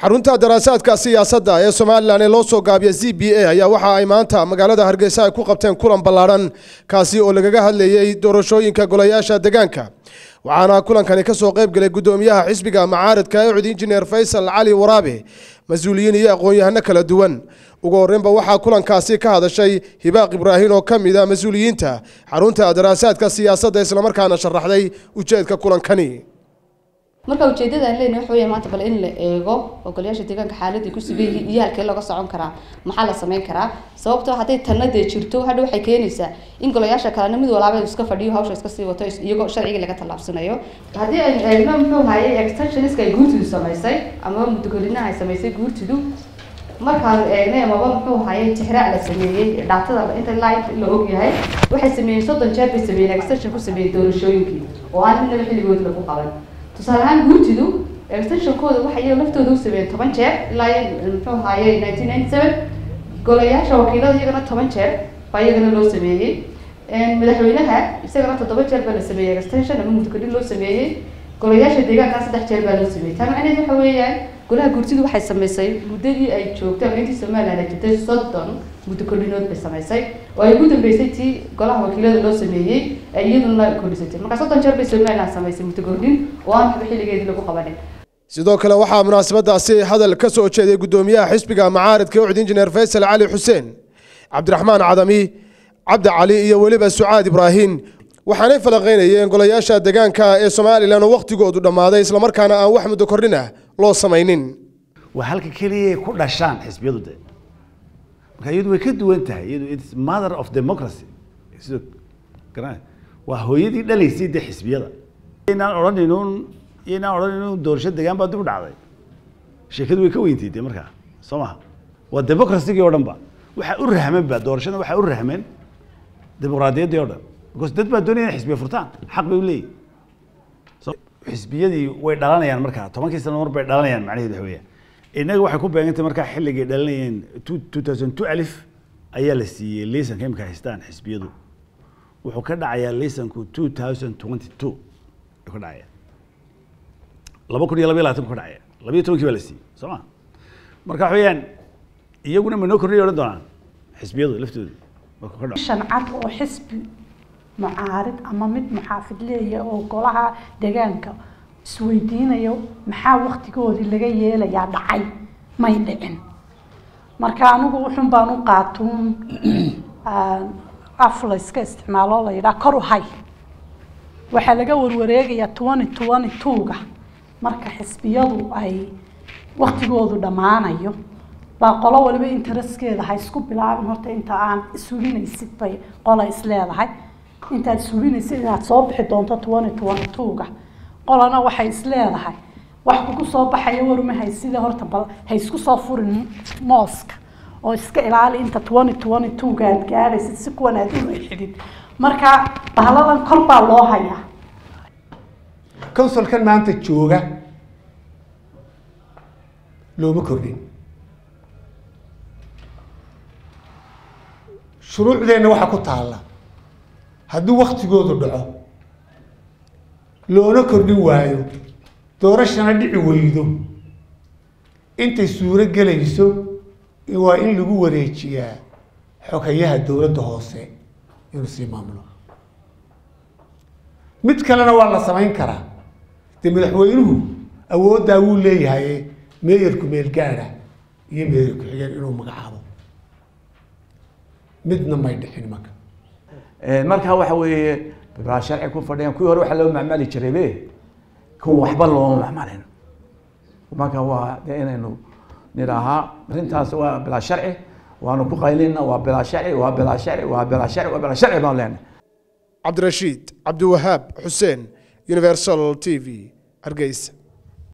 xarunta daraasaadka siyaasadda ee Soomaaliland ee loo soo gaabiyo CBA ayaa waxa ay maanta magaalada Hargeysa ay ku qabteen kulan ballaaran kaasi oo lagaga hadlayay doorashooyinka golayaasha deegaanka waxaana kulankani ka soo qayb galay gudoomiyaha xisbiga macaaradka ee cud injineer Faysal Cali Waraabe mas'uuliyiin iyo aqoon-yahano kala duwan ugu horreynba waxa kulankaasi ka hadashay Hibaaq Ibraahin oo kamid ah mas'uuliyiinta xarunta daraasaadka siyaasadda isla markaana sharaxday ujeedka kulankani marka ujeedada aan leenahay waxa weeye maanta bal in la eego ogolayaasha deegaanka xaaladii ku sibeeyay iyo halkee laga socon karaa maxaa la sameyn karaa sababtoo haday tanade jirto hadda waxay keenaysaa in golayaasha kale mid walba iska fadhiyo hawsha iska sii wato iyagoo sharciga laga talaabsanayo hadii ay eegno muxuu hayay extensioniska ay guurtidu samaysay ama mudugolinaha ay samaysay guurtidu markaan eegnay ama muxuu hayay tixraac la sameeyay daatada inta live la og yahay waxay sameeyeen 30 jeer bay sameeyeen extension ku sameeyay doorashooyinkii oo aan midna xilligood lagu qaban tusaalahan guurtidu extension-kooda waxay laftooda u sameeyeen 10 jeer ilaa muxuu hayay 1997 golayaasha wakiilada iyagana 10 jeer baa iyagana loo sameeyay madaxweynaha isagana 7 jeer baa la sameeyay extension ama mudugolin loo sameeyay golayaasha deegaanka 3 jeer baa loo sameeyay tan macnaheedu waxa weeyaan golaha guurtidu waxay sameysay muddadii ay joogtay intii Soomaaliland ay jirtay 30 mudugolinood bay sameysay oo ay ugu dambeysay tii golaha wakiilada loo sameeyay ay iyaduna kordhisay marka 30 jeer bay Soomaaliland sameysay mudugolin oo aan xilligeedii lagu qabanin sidoo kale waxaa munaasabadaasi hadal ka soo jeeday gudoomiyaha xisbiga macaaradka cud injineer Faysal Cali Xuseen Cabdiraxmaan Cadami Cabdi Cali iyo waliba Sucaad Ibraahin waxaanay falaqeynayeen golayaasha deegaanka ee Soomaaliland oo waqtigoodu dhamaaday isla markaana aan wax muddo kordhin ah loo sameeynin waa halka kaliya ku dhashaan xisbiyadu marka iyadu way ka duwan tahay iyadu it's mother of democracy sidoo garan waa hooyadii dhalaysay xisbiyada inaan oranayno doorasho deegaan baa dib u dhacday sheekadu way ka weyntiday marka Soomaha waa democracy oo dhanba waxa u rahman ba doorashada waxa u rahman dimuqraadiyadda oo dhan because dad baa doonaya xisbiya furtaan xaq bay u leeyihiin xisbiyadii way dhalanayaan marka 10 sano mar bay dhalanayaan macnaheedu waxa weeye inaga waxay ku beegantay marka xilligii dhalanayeen 2002 alif ayaa la siiyay liisanka imka haystaan xisbiyadu wuxuu ka dhacayaa liisanku 2022 ka dhacaya 2022 ka dhacaya 12 baa la siiyay Soomaa marka waxayaan iyaguna ma noo kordhiyo doonaan xisbiyadu laftoodu marka ka dhaca shan cad oo xisbi معارض أما مد محافظ ليه أو كلها دجانك سويدين يو محا وقت كود اللي جاي له يعني عي ما يدعن مركانو وحن بانو قاتون أفلس كاستعمال الله يلا كرو هاي وحلاقة وروريجي تواني توجع مركا حسبيادو أي وقت كود دمعنا يو باقلا ولا بإنترس كده هاي سكوب بلعب هرت أنت عن سوريين يسيب بي قلا إسلام هاي أنت سوريين يسيب صبح دونتا تواني توجع قلنا وحي إسلام هاي وحكو صبح يورو ما هي سيده هرت بل هي سكو صافور ماسك أو إسك العالي أنت تواني توجع جالس سكونا دون الحديد مركا بهلا قلب الله هيا كونسل كان ما أنت تشوجع لو مكرين شروع لنا waxa ku taala hadii waqtigoodu dhaco loona kordhin waayo doorashana dhici weydo intay suura galayso waa in lagu wareejiyaa xogayaha dawladda hoose inuu si maamulo mid kalena waa la sameyn karaa madaxweynuhu awoodda uu leeyahay meeyarku meel gaara iyo meeyarku xigeen inuu magacaabo midna ma dhixin marka waxa weeye baa sharci ku fadhiyaan kuwii hore waxa loo macmaali jiray kuwa waxba loo macmaalin marka waa inaynu niraha arintaas waa bila sharci waanu ku qaylina waa bila sharci baan leenahay Cabdirashiid Cabdiwahaab Xuseen Universal TV Hargeysa